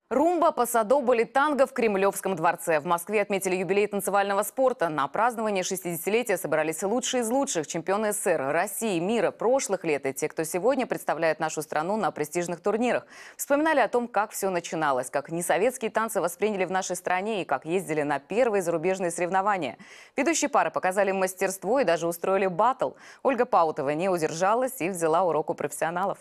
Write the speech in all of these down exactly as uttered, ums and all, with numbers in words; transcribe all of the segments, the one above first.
Румба, пасадобль и танго в Кремлевском дворце. В Москве отметили юбилей танцевального спорта. На празднование шестидесятилетия собрались лучшие из лучших: чемпионы СССР, России, мира, прошлых лет и те, кто сегодня представляет нашу страну на престижных турнирах. Вспоминали о том, как все начиналось, как несоветские танцы восприняли в нашей стране и как ездили на первые зарубежные соревнования. Ведущие пары показали мастерство и даже устроили баттл. Ольга Паутова не удержалась и взяла урок у профессионалов.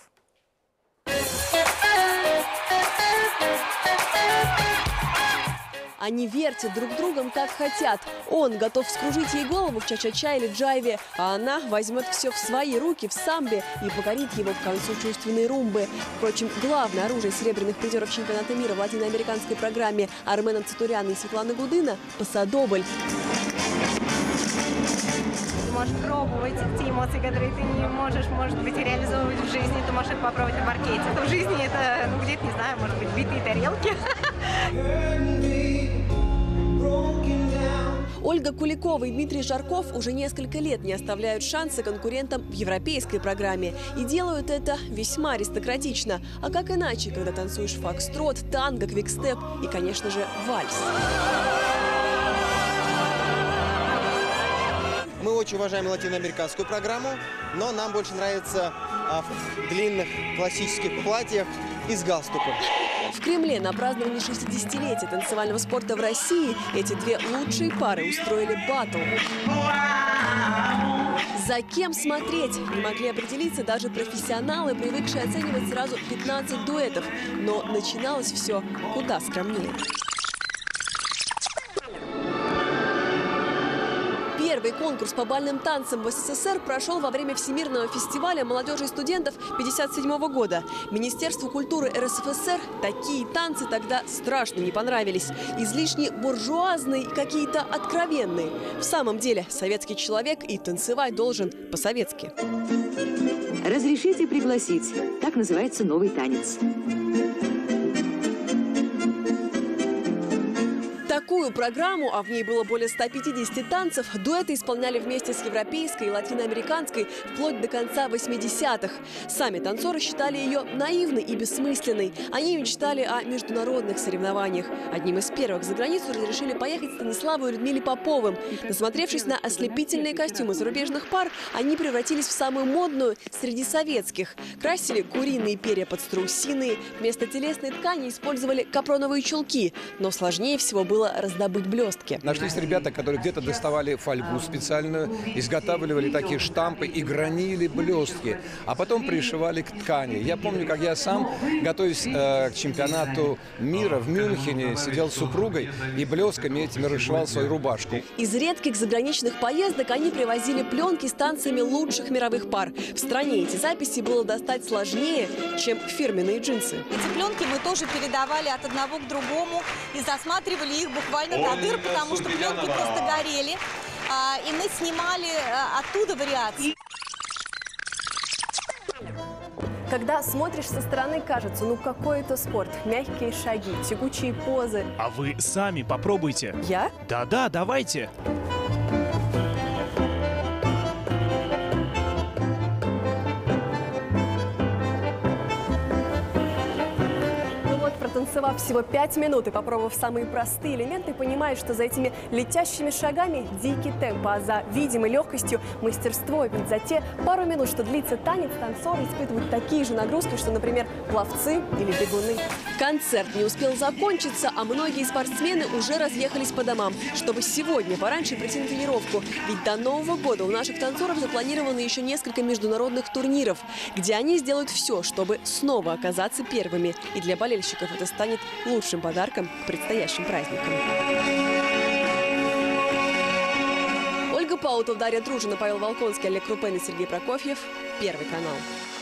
Они вертят друг другом как хотят. Он готов вскружить ей голову в ча-ча-ча или джайве, а она возьмет все в свои руки в самбе и покорит его к концу чувственной румбы. Впрочем, главное оружие серебряных призеров чемпионата мира в латиноамериканской программе Армена Цитуриана и Светланы Гудына – пасадобль. Ты можешь пробовать те эмоции, которые ты не можешь, может быть, реализовывать в жизни. Ты можешь их попробовать на паркете. В жизни это, ну, где-то, не знаю, может быть, битые тарелки. Ольга Куликова и Дмитрий Жарков уже несколько лет не оставляют шанса конкурентам в европейской программе. И делают это весьма аристократично. А как иначе, когда танцуешь фокстрот, танго, квикстеп и, конечно же, вальс. Мы очень уважаем латиноамериканскую программу, но нам больше нравится а, в длинных классических платьях и с галстуком. В Кремле на праздновании шестидесятилетия танцевального спорта в России эти две лучшие пары устроили баттл. За кем смотреть? Не могли определиться даже профессионалы, привыкшие оценивать сразу пятнадцать дуэтов. Но начиналось все куда скромнее. Первый конкурс по бальным танцам в СССР прошел во время Всемирного фестиваля молодежи и студентов пятьдесят седьмого года. Министерству культуры РСФСР такие танцы тогда страшно не понравились. Излишне буржуазные и какие-то откровенные. В самом деле, советский человек и танцевать должен по-советски. Разрешите пригласить. Так называется новый танец. Такую программу, а в ней было более ста пятидесяти танцев, дуэты исполняли вместе с европейской и латиноамериканской вплоть до конца восьмидесятых. Сами танцоры считали ее наивной и бессмысленной. Они мечтали о международных соревнованиях. Одним из первых за границу разрешили поехать Станиславу и Людмиле Поповым. Насмотревшись на ослепительные костюмы зарубежных пар, они превратились в самую модную среди советских. Красили куриные перья под страусиные, вместо телесной ткани использовали капроновые чулки. Но сложнее всего было раздобыть блестки. Нашлись ребята, которые где-то доставали фольгу специальную, изготавливали такие штампы и гранили блестки, а потом пришивали к ткани. Я помню, как я сам, готовясь э, к чемпионату мира в Мюнхене, сидел с супругой и блестками этими расшивал свою рубашку. Из редких заграничных поездок они привозили пленки с танцами лучших мировых пар. В стране эти записи было достать сложнее, чем фирменные джинсы. Эти пленки мы тоже передавали от одного к другому и засматривали их буквально до дыр, потому что пленки просто горели. А, и мы снимали а, оттуда вариации. Когда смотришь со стороны, кажется, ну какой это спорт. Мягкие шаги, тягучие позы. А вы сами попробуйте. Я? Да-да, давайте. Танцевав всего пять минут и попробовав самые простые элементы, понимаешь, что за этими летящими шагами дикий темп, а за видимой легкостью мастерство. Ведь за те пару минут, что длится танец, танцоры испытывают такие же нагрузки, что, например, пловцы или бегуны. Концерт не успел закончиться, а многие спортсмены уже разъехались по домам, чтобы сегодня пораньше прийти на тренировку. Ведь до Нового года у наших танцоров запланировано еще несколько международных турниров, где они сделают все, чтобы снова оказаться первыми. И для болельщиков это станет лучшим подарком к предстоящим праздникам. Ольга Паутова, Дарья Дружина, Павел Волконский, Олег Крупен и Сергей Прокофьев. Первый канал.